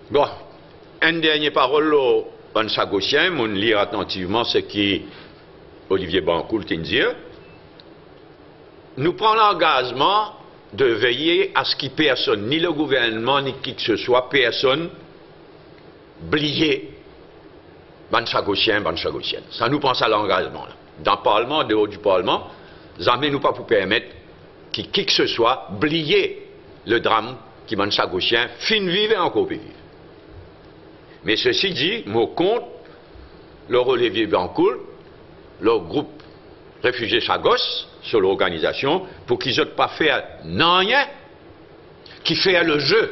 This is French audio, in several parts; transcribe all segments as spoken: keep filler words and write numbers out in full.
Bon, une dernière parole au bon Sagosien, on lire attentivement ce qui Olivier Bancoul dit. Nous prenons l'engagement de veiller à ce que personne, ni le gouvernement, ni qui que ce soit, personne, oublier ban Sagosien, ban Sagosien. Ça nous pense à l'engagement. Dans le Parlement, dehors du Parlement, jamais nous pas pour permettre que qui que ce soit oublier le drame qui ban Sagosien, fin vivre et encore vivre. Mais ceci dit, mon compte, le Olivier Bancoul, le groupe Réfugiés Sagos, sur l'organisation, pour qu'ils n'aient pas fait rien qui fait le jeu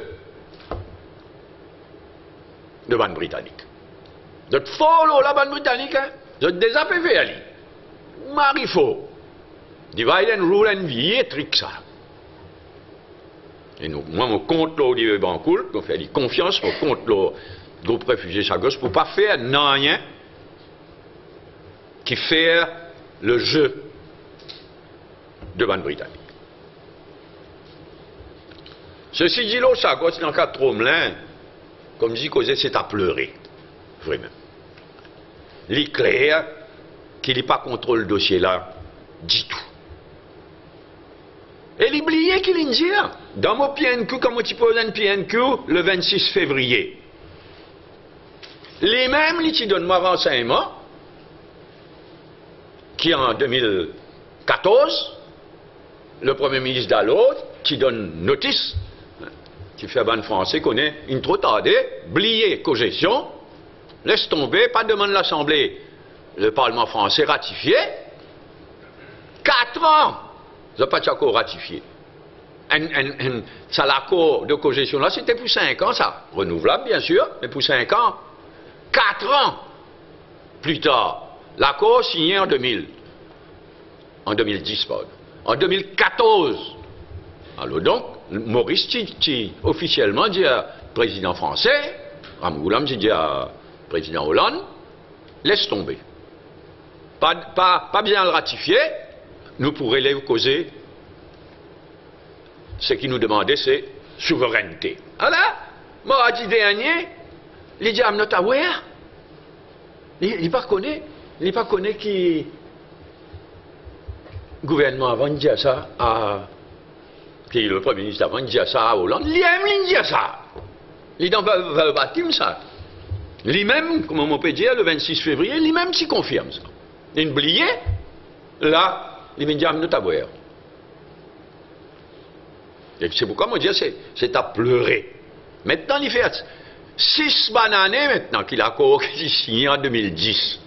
de ban britannique. De follow la ban britannique, hein? De déjà fait aller. Marifo. Divide and rule and vie, trick ça. Et nous, moi, je compte l'Olivier Bancoul, on fait confiance, on compte le groupe Réfugiés Sagos pour ne pas faire rien qui fait le jeu de ban britannique. Ceci dit, l'eau Sagos, dans le cas de Tromelin, comme je dis, c'est à pleurer. Vraiment. Il est clair qu'il n'est pas contre le dossier là, du tout. Et il oublié qu'il est dit, dans mon P N Q, comme tu poses un P N Q, le vingt-six février. Les mêmes, ils te donnent moi renseignement, qui en deux mille quatorze, le Premier ministre Dallot, qui donne notice, qui fait ban français, connaît une trop tardée, oublié cogestion, laisse tomber, pas de demande de l'Assemblée, le Parlement français ratifié, quatre ans, ils n'ont pas encore ratifié. Un, un, un, ça, l'accord de cogestion là, c'était pour cinq ans, ça, renouvelable bien sûr, mais pour cinq ans, quatre ans plus tard. L'accord signé en deux mille, en deux mille dix, pardon. En deux mille quatorze. Alors donc, Maurice Titi, officiellement, dit à président français, Ramgoulam dit à président Hollande, laisse tomber. Pas, pas, pas bien le ratifier, nous pourrions les causer. Ce qui nous demandait, c'est souveraineté. Alors, moi, dit dernier, il dit, I'm not aware. Il n'est pas connu. Il n'est pas connu qui le gouvernement avant de dire ça à qui le Premier ministre avant de dire ça à Hollande. Il aime dire ça. Il dans le bâtiment ça. Lui-même, comme on peut dire, le vingt-six février, lui-même s'y confirme ça. Il oublié, là, il me dit, I'm not aware. Et c'est pourquoi moi dire c'est à pleurer. Maintenant, il fait six bananes maintenant qu'il a signé en deux mille dix.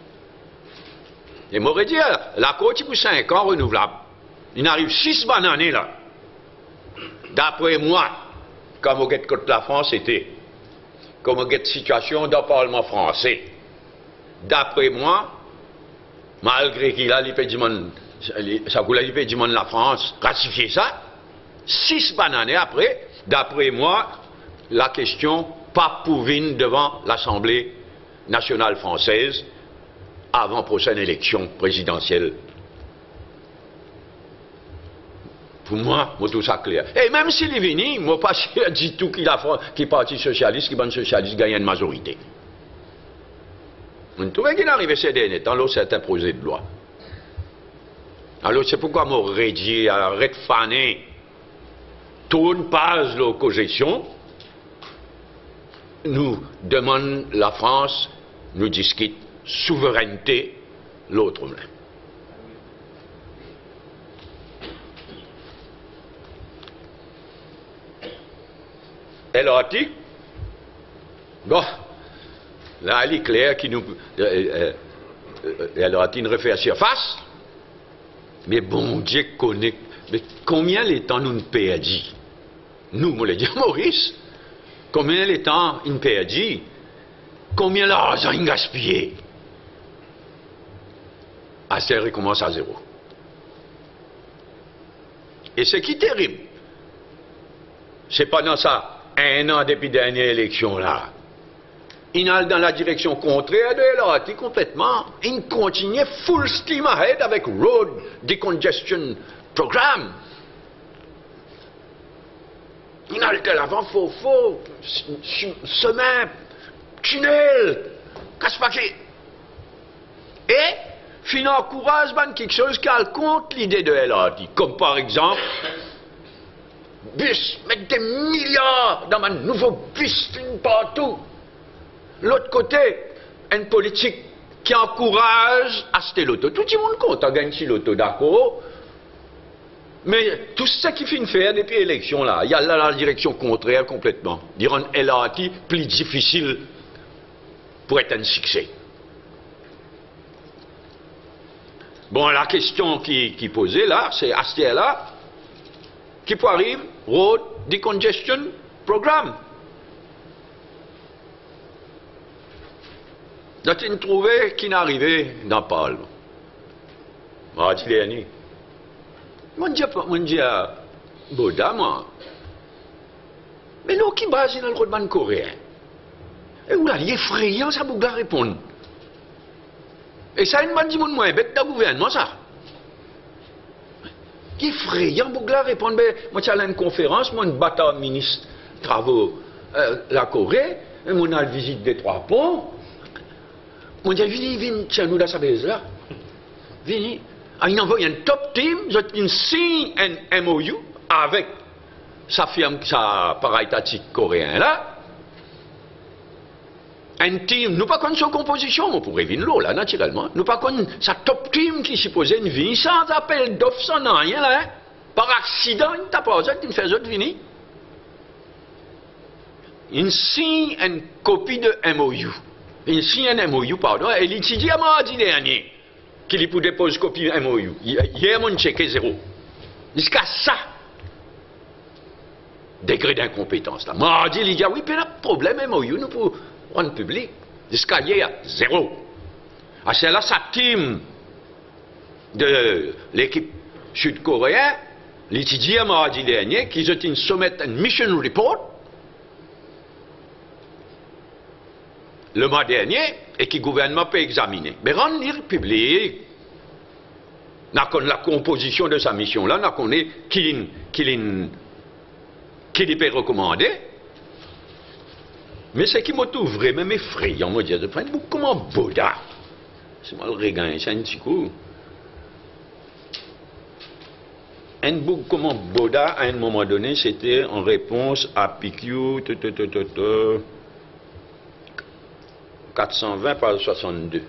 Et m'aurait dit, l'accord est pour cinq ans renouvelable. Il arrive six bananes là. D'après moi, comme on guette contre la France était, comme on guette situation dans le Parlement français. D'après moi, malgré qu'il a l'impédiment, ça voulait l'impédiment de la France, ratifier ça, six bananes après, d'après moi, la question pas pouvine devant l'Assemblée nationale française avant prochaine élection présidentielle. Pour moi, moi tout ça clair. Et même s'il est venu, moi pas dit tout qu'il a qui parti socialiste, qui ban socialiste gagne une majorité. On trouvait qu'il arrivait ces derniers temps, là c'est un projet de loi. Alors c'est pourquoi moi rédigé, arrête faner, tourne page de cogestion, nous demande la France, nous discute souveraineté, l'autre main. Elle a dit, bon, là, elle est claire qui nous, euh, euh, elle a dit une refait à surface, mais bon Dieu connaît, mais combien les temps nous ne perdons? Nous, on l'a dit Maurice, combien les temps nous perdons? Combien l'argent est gaspillé? À ce qu'il recommence à zéro. Et ce qui est terrible, c'est pas dans ça, un an depuis la dernière élection là. Il est dans la direction contraire de L R T complètement. Il continue full steam ahead avec Road Decongestion Programme. Il a le l'avant, faux, faux, chemin, tunnel, casse-paquet. Et, finalement, encourage quelque chose qui a contre l'idée de L R T. Comme par exemple, bus, mettre des milliards dans un nouveau bus partout. L'autre côté, une politique qui encourage à acheter l'auto. Tout le monde compte à gagner l'auto, d'accord? Mais tout ce qui finit faire depuis l'élection, là, il y a là la direction contraire complètement. Dire un L R T plus difficile pour être un succès. Bon, la question qui, qui posée là, c'est à ce là, qui peut arriver, Road Decongestion Programme. J'ai trouvé qui n'arrivait dans Palme. Mardi dernier. Moi, je dis à Boda, moi. Mais l'eau qui base dans le roadman coréen. Et où là, il est effrayant, ça bouge à répondre. Et ça, une bande de monde moins bête dans le gouvernement, ça. Il est effrayant, bouge à répondre. Moi, j'ai une conférence, moi, une bataille ministre travaux euh, la Corée, et moi, on a la visite des trois ponts. Moi, je dis, venez, venez, tiens, nous, là, ça baise là. Venez. Ah, il envoie un top team, il signe un M O U avec sa firme, sa paraétatique coréen là. Un team, nous pas connaissons son composition, on pourrait venir là, naturellement. Nous pas connaissons sa top team qui supposait une vie sans appel d'offre, sans rien là. Hein. Par accident, il t'a pas il fait autre venir. Il signe une copie de M O U. Il signe un M O U, pardon, et il étudie à mardi dernier. Qu'il peut déposer copie M O U. Hier, mon chèque est zéro. Jusqu'à ça, degré d'incompétence. Là. Mardi, il dit, oui, mais le problème M O U, nous pouvons rendre public. Jusqu'à hier, zéro. Ah, c'est là sa team de l'équipe sud-coréenne, l'étudiant mardi dernier, qui ont soumettre un mission report le mois dernier, et qui le gouvernement peut examiner. Mais rendre lire public, n'a qu'on la composition de sa mission là, n'a qu'on est qui qui peut recommander. Mais ce qui m'a tout vraiment effrayant, moi dire de prendre beaucoup comme un Boda. C'est moi le regain, c'est un petit coup. Un bouc comme un Boda, à un moment donné, c'était en réponse à P Q quatre cent vingt par soixante-deux.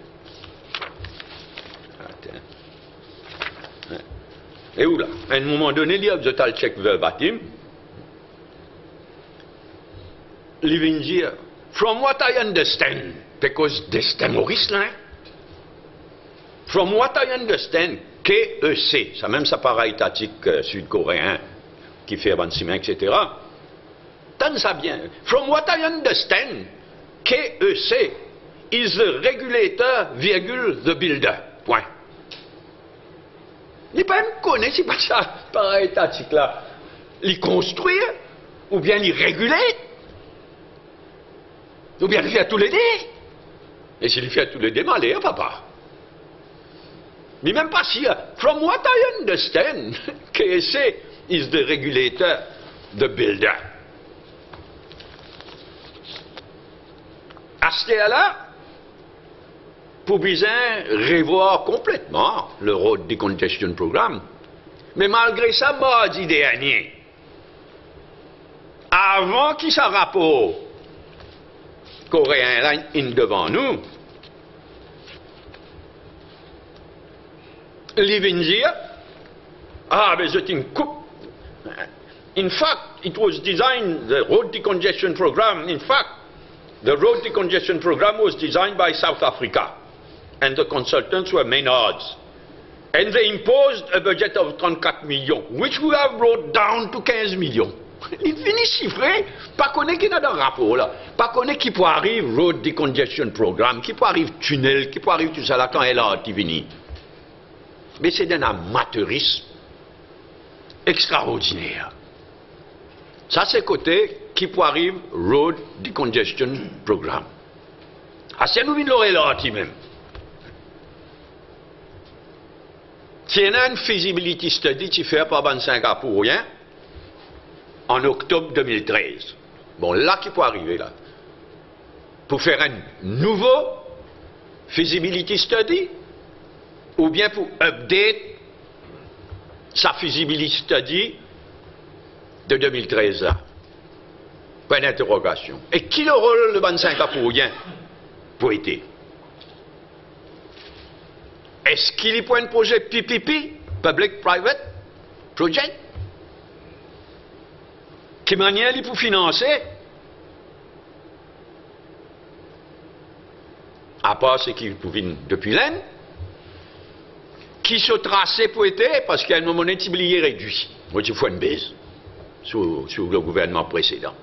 Et où là? À un moment donné, il y a un total check verbatim. Il vient dire, from what I understand, because this terroriste là, from what I understand, K E C, ça même ça paraît étatique euh, sud-coréen, qui fait vingt-six, et cetera. Tenez ça bien. From what I understand, K E C is the regulator, virgule, the builder. Point. Il pas même connaître si pas ça, pareil étatique là. Les construire, ou bien les réguler, ou bien les faire tous les dés. Et s'il fait tous les dés, malheur, papa. Mais même pas si, from what I understand, K S C is the regulator, the builder. À ce là, pour bien revoir complètement le Road Decongestion Programme. Mais malgré ça, mardi dernier, avant qu'il s'en rapport coréen là in devant nous, il vient dire, ah, mais c'est une coupe. In fact, it was designed, the Road Decongestion Programme, in fact, the Road Decongestion Programme was designed by South Africa. And the consultants were Maynards. And they imposed a budget of trente-quatre millions, which we have brought down to quinze millions. Il finit chiffré, pas connaître qui n'a dans le rapport là, pas connaître qui peut arriver Road Decongestion Programme, qui peut arriver tunnel, qui peut arriver tout ça là quand elle a qui vient. Mais c'est d'un amateurisme extraordinaire. Ça c'est côté qui peut arriver Road Decongestion Programme. Ah c'est nous venons là même. Si y a une feasibility study qui fait par vingt-cinq ans pour rien, en octobre deux mille treize. Bon, là, qui peut arriver, là? Pour faire un nouveau feasibility study, ou bien pour update sa feasibility study de deux mille treize, là? Point d'interrogation. Et qui le rôle de ban singapourien pour été? Est-ce qu'il y a un projet P P P, Public Private Project, qui manière il pour financer, à part ce qu'il pouvait depuis l'Inde, qui se traçait pour été, parce qu'il y a un moment oublié réduit. Moi, je fais une baisse sous, sous le gouvernement précédent.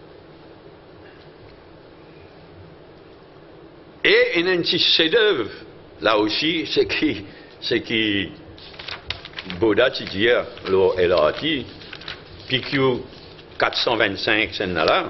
Et un petit chef-d'œuvre, là aussi, c'est qui, c'est qui, Boda, tu dis, le L R T, P Q quatre cent vingt-cinq, c'est là.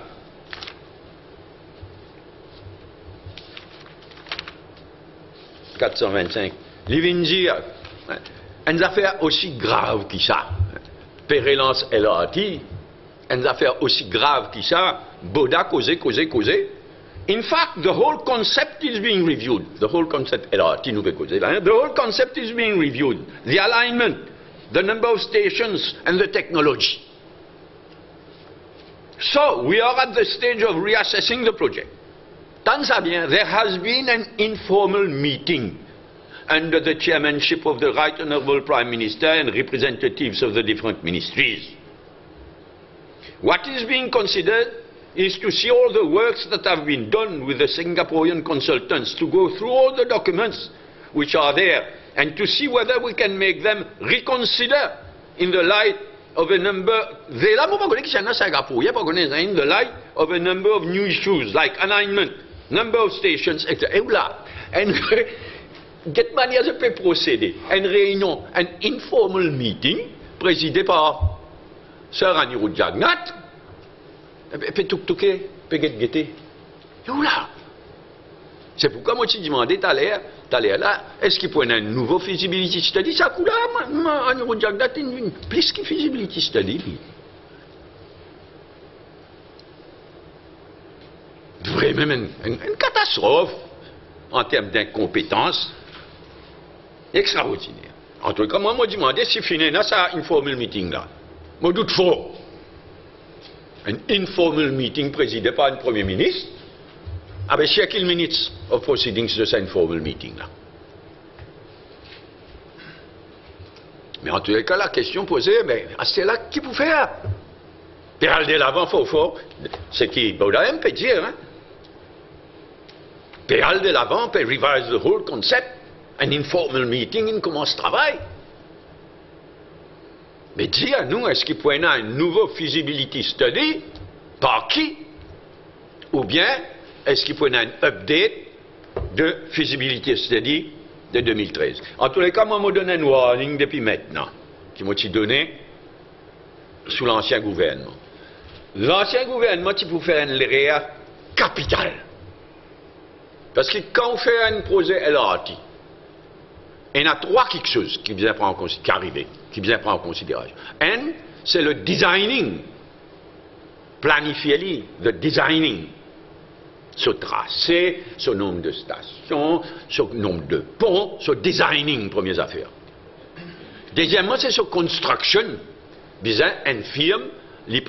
quatre cent vingt-cinq. Il vient dire, une affaire aussi grave que ça, Pérélance L R T, une affaire aussi grave que ça, Boda causé, causé, causé. In fact, the whole concept is being reviewed. The whole concept, L R T, nous causé là, the whole concept is being reviewed. The alignment, the number of stations, and the technology. So, we are at the stage of reassessing the project. Tant ça bien, there has been an informal meeting under the chairmanship of the Right Honourable Prime Minister and representatives of the different ministries. What is being considered is to see all the works that have been done with the Singaporean consultants, to go through all the documents which are there, and to see whether we can make them reconsider in the light of a number, in the light of a number of new issues, like alignment, number of stations, et cetera. Et là, de quelle manière je peux procéder? Une réunion, un informal meeting, présidé par Sir Anirudh Jagannath, puis tout tout que, puis guetter. Et là, c'est pourquoi moi je demandé tout à l'heure, tout à l'heure là, est-ce qu'il peut y avoir un nouveau feasibility study? Ça coûte là, Anirudh Jagannath, une plus que feasibility study. Vraiment une, une, une catastrophe en termes d'incompétence extraordinaire. En tout cas, moi, je me demandé si finalement ça a un informal meeting là. Moi, doute faux. Un informal meeting présidé par un Premier ministre avec chaque minutes of proceedings de cet informal meeting là. Mais en tous les cas, la question posée, ben, c'est là qui peut faire? Péral de l'avant, fort fort, ce qui Baudin peut dire, hein? Péral de l'avant peut revise the whole concept, un informal meeting, il commence le travail. Mais dis à nous, est-ce qu'il peut y avoir un nouveau feasibility study? Par qui? Ou bien, est-ce qu'il peut y avoir un update de feasibility study de deux mille treize? En tous les cas, moi, je me donne un warning depuis maintenant, qui m'a donné sous l'ancien gouvernement. L'ancien gouvernement, il peut faire une erreur capitale. Parce que quand on fait un projet L R T, il y a trois quelque chose qui vient prendre en considération. Qui vient prendre en considération. Un, c'est le designing. Planifier, le designing. Ce tracé, ce nombre de stations, ce nombre de ponts, ce designing, première affaire. Deuxièmement, c'est ce construction. Disant, une firme